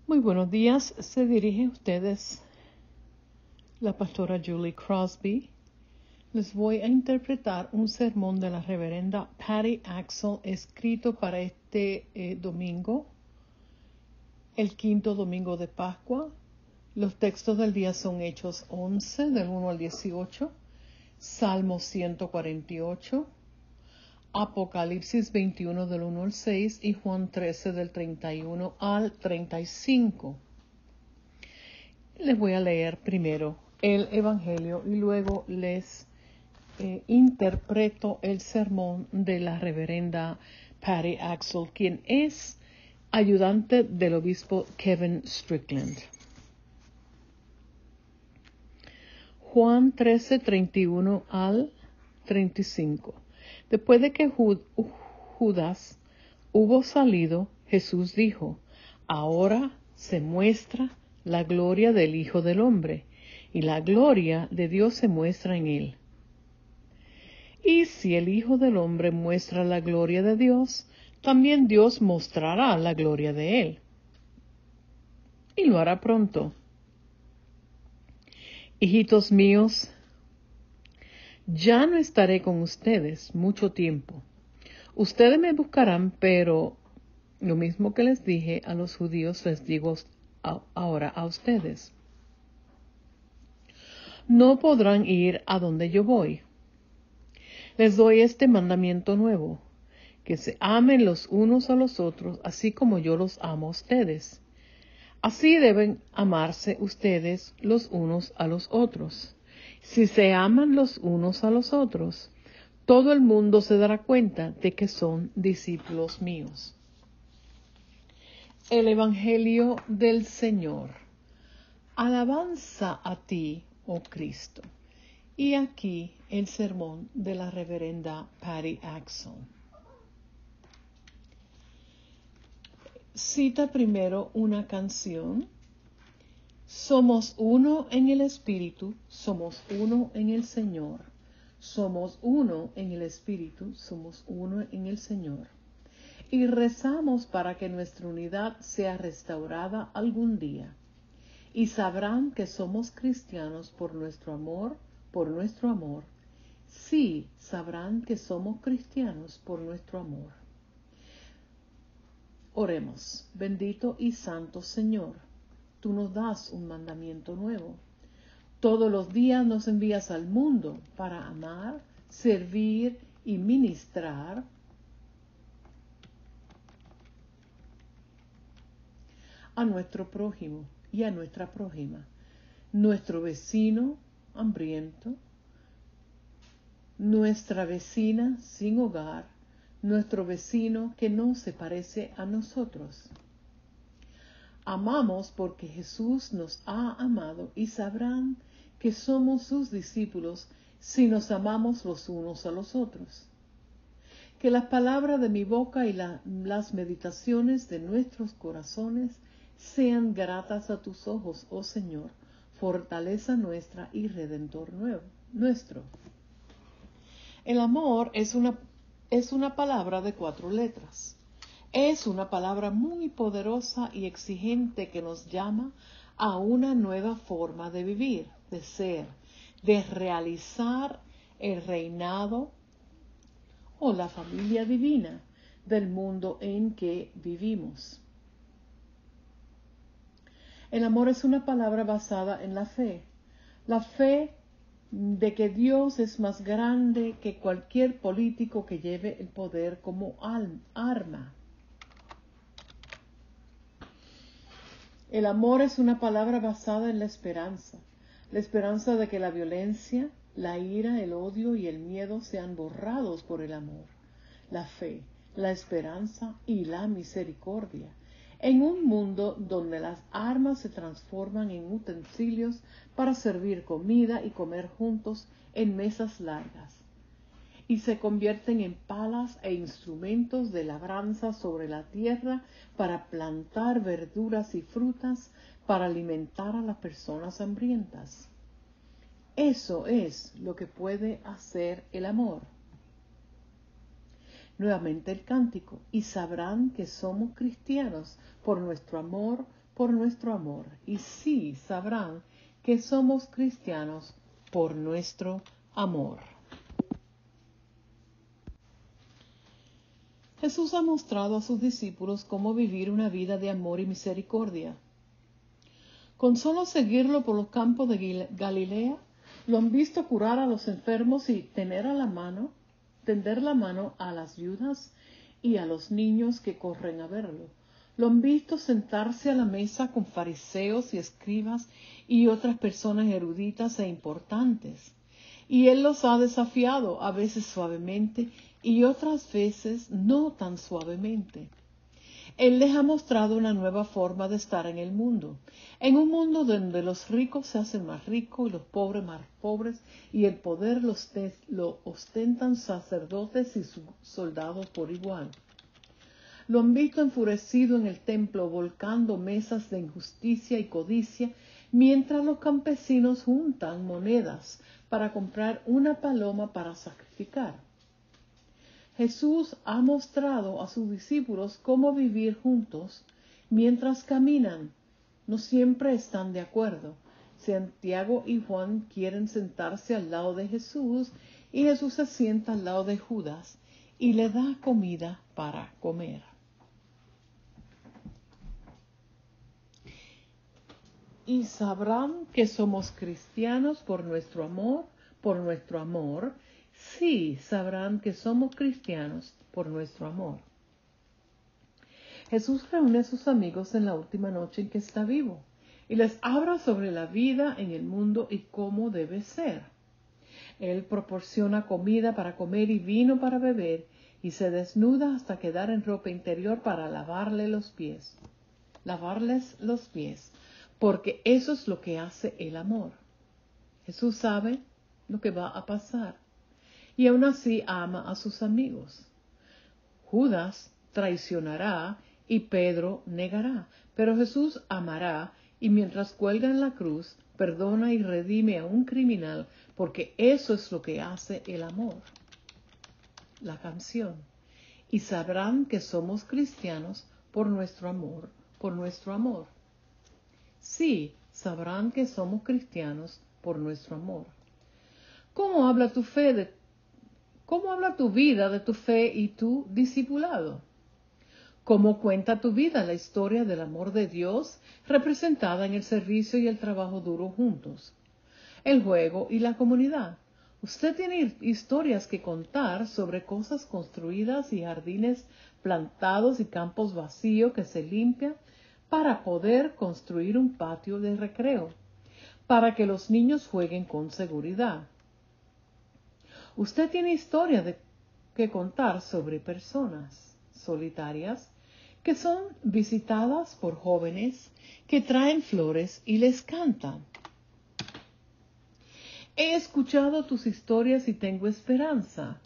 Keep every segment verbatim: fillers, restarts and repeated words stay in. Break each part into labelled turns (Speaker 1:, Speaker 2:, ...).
Speaker 1: Muy buenos días, se dirige a ustedes la pastora Julie Crosby. Les voy a interpretar un sermón de la reverenda Patty Axel escrito para este eh, domingo, el quinto domingo de Pascua. Los textos del día son Hechos once, del uno al dieciocho, Salmo ciento cuarenta y ocho, Apocalipsis veintiuno, del uno al seis, y Juan trece, del treinta y uno al treinta y cinco. Les voy a leer primero el Evangelio y luego les eh, interpreto el sermón de la reverenda Patty Axel, quien es ayudante del obispo Kevin Strickland. Juan trece, treinta y uno al treinta y cinco. Después de que Judas hubo salido, Jesús dijo: ahora se muestra la gloria del Hijo del Hombre, y la gloria de Dios se muestra en él. Y si el Hijo del Hombre muestra la gloria de Dios, también Dios mostrará la gloria de él. Y lo hará pronto. Hijitos míos, ya no estaré con ustedes mucho tiempo. Ustedes me buscarán, pero lo mismo que les dije a los judíos les digo ahora a ustedes. No podrán ir a donde yo voy. Les doy este mandamiento nuevo, que se amen los unos a los otros, así como yo los amo a ustedes. Así deben amarse ustedes los unos a los otros. Si se aman los unos a los otros, todo el mundo se dará cuenta de que son discípulos míos. El Evangelio del Señor. Alabanza a ti, oh Cristo. Y aquí el sermón de la reverenda Patty Axel. Cita primero una canción. Somos uno en el Espíritu, somos uno en el Señor. Somos uno en el Espíritu, somos uno en el Señor. Y rezamos para que nuestra unidad sea restaurada algún día. Y sabrán que somos cristianos por nuestro amor, por nuestro amor. Sí, sabrán que somos cristianos por nuestro amor. Oremos. Bendito y santo Señor, tú nos das un mandamiento nuevo. Todos los días nos envías al mundo para amar, servir y ministrar a nuestro prójimo y a nuestra prójima, nuestro vecino hambriento, nuestra vecina sin hogar, nuestro vecino que no se parece a nosotros. Amamos porque Jesús nos ha amado y sabrán que somos sus discípulos si nos amamos los unos a los otros. Que las palabras de mi boca y la, las meditaciones de nuestros corazones sean gratas a tus ojos, oh Señor, fortaleza nuestra y redentor nuevo, nuestro. El amor es una, es una palabra de cuatro letras. Es una palabra muy poderosa y exigente que nos llama a una nueva forma de vivir, de ser, de realizar el reinado o la familia divina del mundo en que vivimos. El amor es una palabra basada en la fe. La fe de que Dios es más grande que cualquier político que lleve el poder como arma. El amor es una palabra basada en la esperanza. La esperanza de que la violencia, la ira, el odio y el miedo sean borrados por el amor, la fe, la esperanza y la misericordia. En un mundo donde las armas se transforman en utensilios para servir comida y comer juntos en mesas largas, y se convierten en palas e instrumentos de labranza sobre la tierra para plantar verduras y frutas para alimentar a las personas hambrientas. Eso es lo que puede hacer el amor. Nuevamente el cántico. Y sabrán que somos cristianos por nuestro amor, por nuestro amor. Y sí sabrán que somos cristianos por nuestro amor. Jesús ha mostrado a sus discípulos cómo vivir una vida de amor y misericordia. Con solo seguirlo por los campos de Galilea, lo han visto curar a los enfermos y tener a la mano, tender la mano a las viudas y a los niños que corren a verlo. Lo han visto sentarse a la mesa con fariseos y escribas y otras personas eruditas e importantes. Y él los ha desafiado, a veces suavemente y otras veces no tan suavemente. Él les ha mostrado una nueva forma de estar en el mundo, en un mundo donde los ricos se hacen más ricos y los pobres más pobres, y el poder los lo ostentan sacerdotes y soldados por igual. Lo han visto enfurecido en el templo, volcando mesas de injusticia y codicia, mientras los campesinos juntan monedas para comprar una paloma para sacrificar. Jesús ha mostrado a sus discípulos cómo vivir juntos mientras caminan. No siempre están de acuerdo. Santiago y Juan quieren sentarse al lado de Jesús y Jesús se sienta al lado de Judas y le da comida para comer. Y sabrán que somos cristianos por nuestro amor, por nuestro amor. Sí, sabrán que somos cristianos por nuestro amor. Jesús reúne a sus amigos en la última noche en que está vivo y les habla sobre la vida en el mundo y cómo debe ser. Él proporciona comida para comer y vino para beber y se desnuda hasta quedar en ropa interior para lavarle los pies. Lavarles los pies, porque eso es lo que hace el amor. Jesús sabe lo que va a pasar. Y aún así ama a sus amigos. Judas traicionará y Pedro negará, pero Jesús amará y mientras cuelga en la cruz, perdona y redime a un criminal, porque eso es lo que hace el amor. La canción. Y sabrán que somos cristianos por nuestro amor, por nuestro amor. Sí, sabrán que somos cristianos por nuestro amor. ¿Cómo habla tu fe de ¿Cómo habla tu vida de tu fe y tu discipulado? ¿Cómo cuenta tu vida la historia del amor de Dios representada en el servicio y el trabajo duro juntos? El juego y la comunidad. Usted tiene historias que contar sobre cosas construidas y jardines plantados y campos vacíos que se limpian para poder construir un patio de recreo, para que los niños jueguen con seguridad. Usted tiene historias de, que contar sobre personas solitarias que son visitadas por jóvenes que traen flores y les cantan. He escuchado tus historias y tengo esperanza.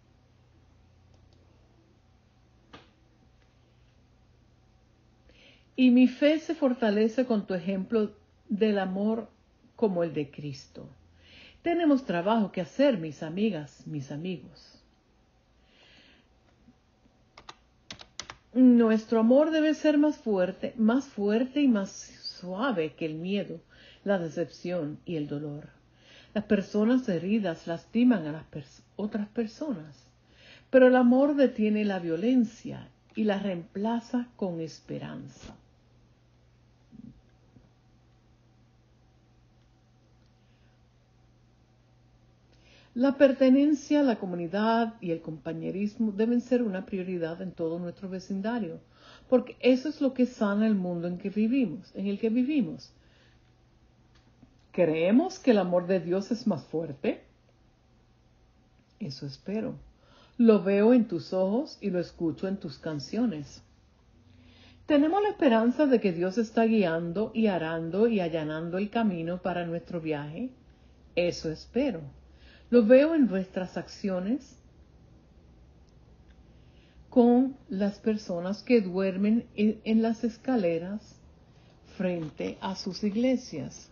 Speaker 1: Y mi fe se fortalece con tu ejemplo del amor como el de Cristo. Tenemos trabajo que hacer, mis amigas, mis amigos. Nuestro amor debe ser más fuerte, más fuerte y más suave que el miedo, la decepción y el dolor. Las personas heridas lastiman a las pers- otras personas, pero el amor detiene la violencia y la reemplaza con esperanza. La pertenencia a la comunidad y el compañerismo deben ser una prioridad en todo nuestro vecindario, porque eso es lo que sana el mundo en que vivimos, en el que vivimos. ¿Creemos que el amor de Dios es más fuerte? Eso espero. Lo veo en tus ojos y lo escucho en tus canciones. Tenemos la esperanza de que Dios está guiando y arando y allanando el camino para nuestro viaje. Eso espero. Lo veo en vuestras acciones con las personas que duermen en las escaleras frente a sus iglesias.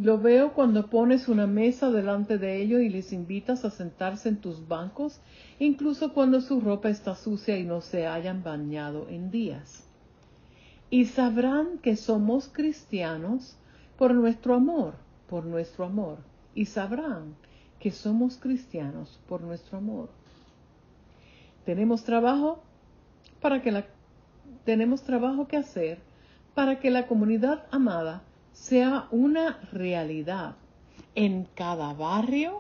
Speaker 1: Lo veo cuando pones una mesa delante de ellos y les invitas a sentarse en tus bancos, incluso cuando su ropa está sucia y no se hayan bañado en días. Y sabrán que somos cristianos por nuestro amor, por nuestro amor. Y sabrán que somos cristianos por nuestro amor. Tenemos trabajo para que la, tenemos trabajo que hacer para que la comunidad amada sea una realidad en cada barrio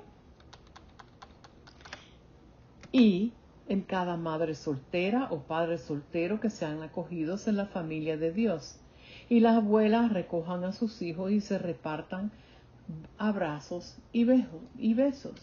Speaker 1: y en cada madre soltera o padre soltero que sean acogidos en la familia de Dios. Y las abuelas recojan a sus hijos y se repartan abrazos y besos.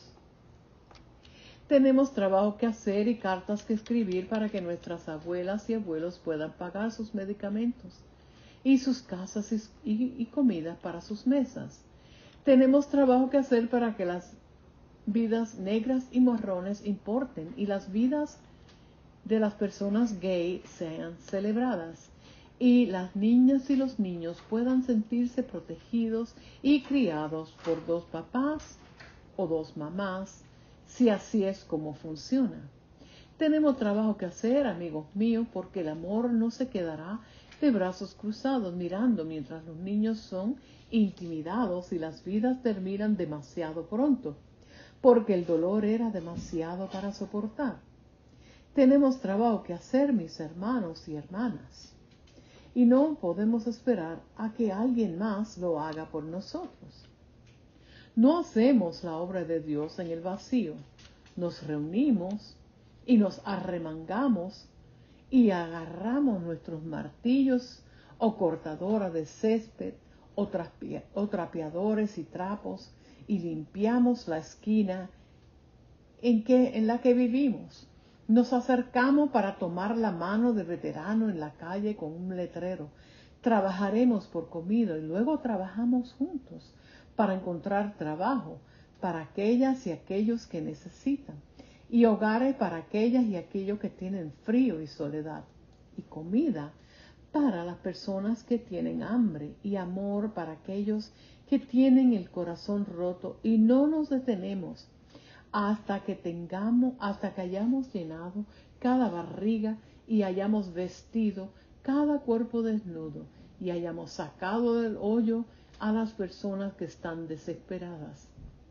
Speaker 1: Tenemos trabajo que hacer y cartas que escribir para que nuestras abuelas y abuelos puedan pagar sus medicamentos y sus casas y, y, y comida para sus mesas. Tenemos trabajo que hacer para que las vidas negras y marrones importen y las vidas de las personas gay sean celebradas y las niñas y los niños puedan sentirse protegidos y criados por dos papás o dos mamás, si así es como funciona. Tenemos trabajo que hacer, amigos míos, porque el amor no se quedará de brazos cruzados mirando mientras los niños son intimidados y las vidas terminan demasiado pronto, porque el dolor era demasiado para soportar. Tenemos trabajo que hacer, mis hermanos y hermanas, y no podemos esperar a que alguien más lo haga por nosotros. No hacemos la obra de Dios en el vacío. Nos reunimos y nos arremangamos y agarramos nuestros martillos o cortadoras de césped o, trapia, o trapeadores y trapos y limpiamos la esquina en, que, en la que vivimos. Nos acercamos para tomar la mano del veterano en la calle con un letrero. Trabajaremos por comida y luego trabajamos juntos para encontrar trabajo para aquellas y aquellos que necesitan, y hogares para aquellas y aquellos que tienen frío y soledad, y comida para las personas que tienen hambre, y amor para aquellos que tienen el corazón roto, y no nos detenemos hasta que tengamos, hasta que hayamos llenado cada barriga y hayamos vestido cada cuerpo desnudo y hayamos sacado del hoyo a las personas que están desesperadas.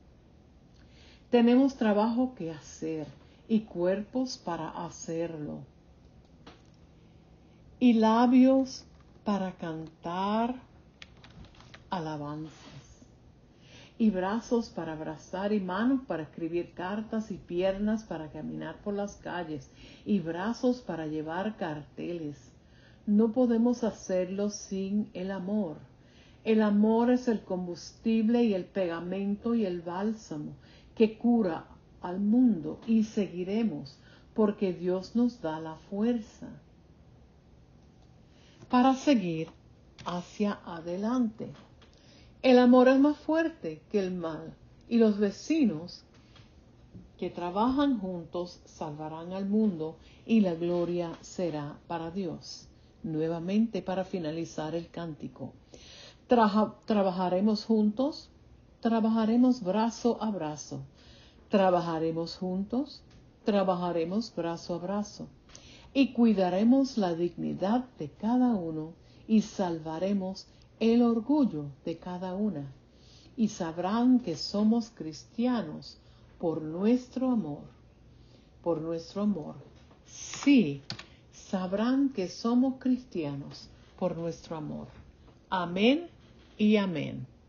Speaker 1: Tenemos trabajo que hacer y cuerpos para hacerlo, y labios para cantar alabanzas, y brazos para abrazar, y manos para escribir cartas, y piernas para caminar por las calles, y brazos para llevar carteles. No podemos hacerlo sin el amor. El amor es el combustible y el pegamento y el bálsamo que cura al mundo, y seguiremos porque Dios nos da la fuerza para seguir hacia adelante. El amor es más fuerte que el mal, y los vecinos que trabajan juntos salvarán al mundo, y la gloria será para Dios. Nuevamente, para finalizar el cántico. Traja, trabajaremos juntos, trabajaremos brazo a brazo, trabajaremos juntos, trabajaremos brazo a brazo, y cuidaremos la dignidad de cada uno, y salvaremos el orgullo de cada una, y sabrán que somos cristianos por nuestro amor, por nuestro amor. Sí, sabrán que somos cristianos por nuestro amor. Amén y amén.